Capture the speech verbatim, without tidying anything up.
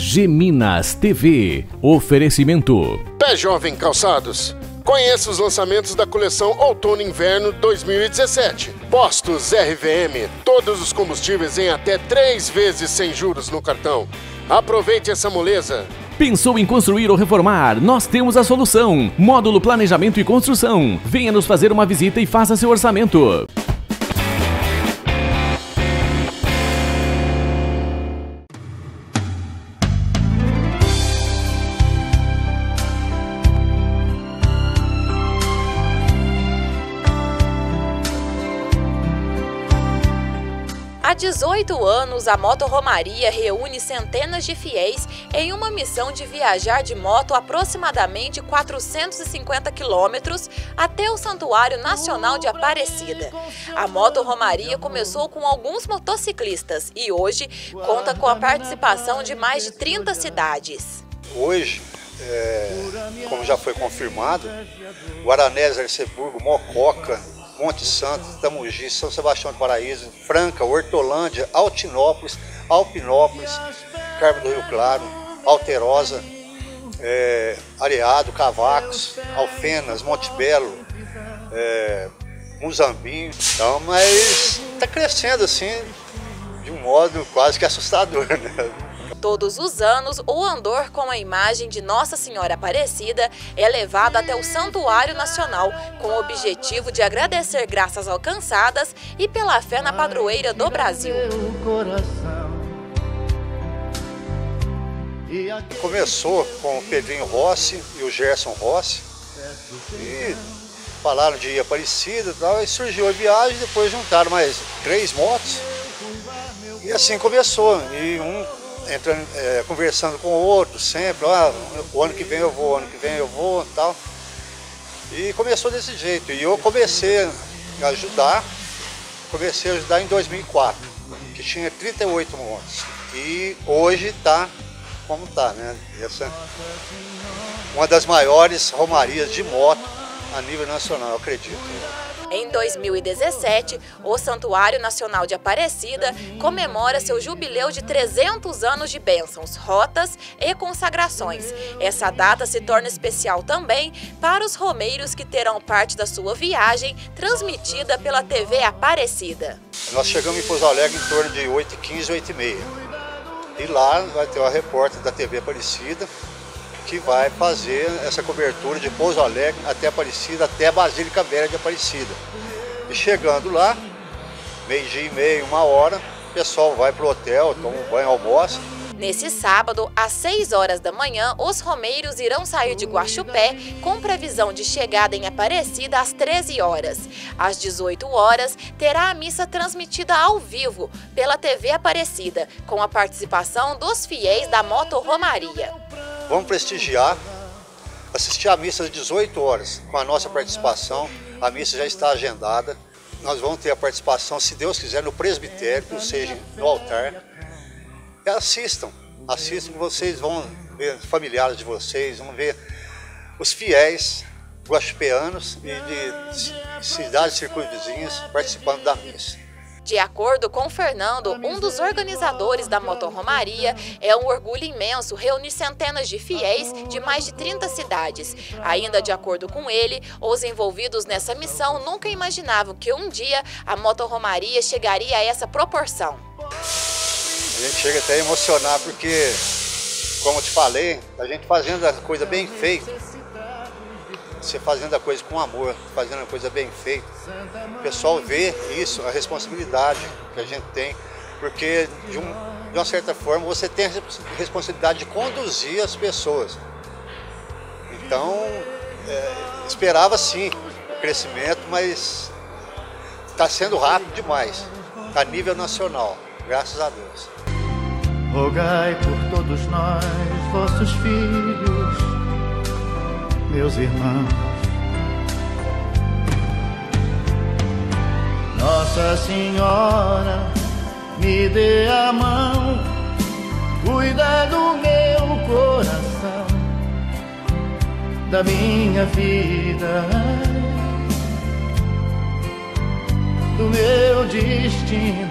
Geminas T V. Oferecimento. Pé Jovem Calçados. Conheça os lançamentos da coleção Outono e Inverno dois mil e dezessete. Postos R V M. Todos os combustíveis em até três vezes sem juros no cartão. Aproveite essa moleza. Pensou em construir ou reformar? Nós temos a solução. Módulo Planejamento e Construção. Venha nos fazer uma visita e faça seu orçamento. Há dezoito anos, a Moto Romaria reúne centenas de fiéis em uma missão de viajar de moto aproximadamente quatrocentos e cinquenta quilômetros até o Santuário Nacional de Aparecida. A Moto Romaria começou com alguns motociclistas e hoje conta com a participação de mais de trinta cidades. Hoje, é, como já foi confirmado, Guaranés, Arceburgo, Mococa, Monte Santo, Tamugi, São Sebastião do Paraíso, Franca, Hortolândia, Altinópolis, Alpinópolis, Carmo do Rio Claro, Alterosa, é, Areado, Cavacos, Alfenas, Monte Belo, é, Muzambinho. Então, mas está crescendo assim de um modo quase que assustador, né? Todos os anos, o andor com a imagem de Nossa Senhora Aparecida é levado até o Santuário Nacional, com o objetivo de agradecer graças alcançadas e pela fé na padroeira do Brasil. Começou com o Pedrinho Rossi e o Gerson Rossi, e falaram de ir Aparecida e tal, e surgiu a viagem, depois juntaram mais três motos, e assim começou, e um entrando, é, conversando com o outro sempre, ah, o ano que vem eu vou, o ano que vem eu vou e tal. E começou desse jeito. E eu comecei a ajudar, comecei a ajudar em dois mil e quatro, que tinha trinta e oito motos. E hoje está como está, né? Essa é uma das maiores romarias de moto a nível nacional, eu acredito. Em dois mil e dezessete, o Santuário Nacional de Aparecida comemora seu jubileu de trezentos anos de bênçãos, rotas e consagrações. Essa data se torna especial também para os romeiros que terão parte da sua viagem transmitida pela T V Aparecida. Nós chegamos em Pouso Alegre em torno de oito e quinze, oito e meia. E lá vai ter uma repórter da T V Aparecida que vai fazer essa cobertura de Pouso Alegre até Aparecida, até a Basílica Velha de Aparecida. E chegando lá, meio-dia e meio, uma hora, o pessoal vai para o hotel, toma um banho, almoça. Nesse sábado, às seis horas da manhã, os romeiros irão sair de Guaxupé com previsão de chegada em Aparecida às treze horas. Às dezoito horas, terá a missa transmitida ao vivo pela T V Aparecida, com a participação dos fiéis da Moto Romaria. Vamos prestigiar, assistir a missa às dezoito horas, com a nossa participação. A missa já está agendada. Nós vamos ter a participação, se Deus quiser, no presbitério, ou seja, no altar. E assistam, assistam, vocês vão ver familiares de vocês, vão ver os fiéis guaxupeanos e de cidades circunvizinhas participando da missa. De acordo com Fernando, um dos organizadores da Moto Romaria, é um orgulho imenso reunir centenas de fiéis de mais de trinta cidades. Ainda de acordo com ele, os envolvidos nessa missão nunca imaginavam que um dia a Moto Romaria chegaria a essa proporção. A gente chega até a emocionar porque, como eu te falei, a gente fazendo a coisa bem feita, você fazendo a coisa com amor, fazendo a coisa bem feita, o pessoal vê isso, a responsabilidade que a gente tem, porque de, um, de uma certa forma você tem a responsabilidade de conduzir as pessoas. Então, é, esperava sim o crescimento, mas está sendo rápido demais, a nível nacional, graças a Deus. Rogai por todos nós, vossos filhos, meus irmãos. Nossa Senhora, me dê a mão, cuida do meu coração, da minha vida, do meu destino.